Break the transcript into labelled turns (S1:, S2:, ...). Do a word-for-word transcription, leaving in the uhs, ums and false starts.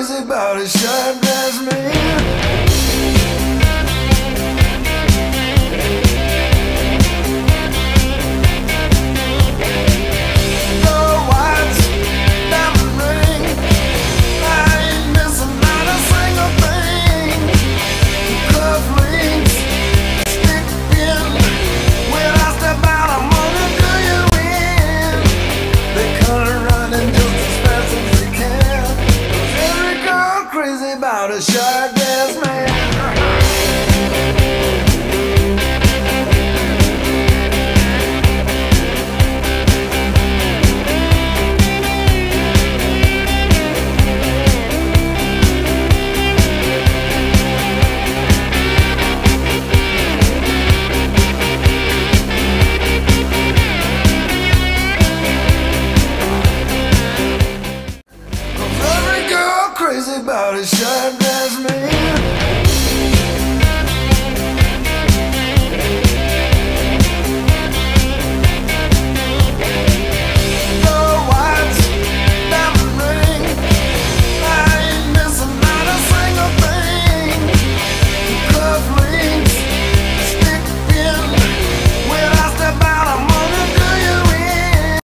S1: crazy about a shirt dress man. About a shirt dress man. Crazy about a shirt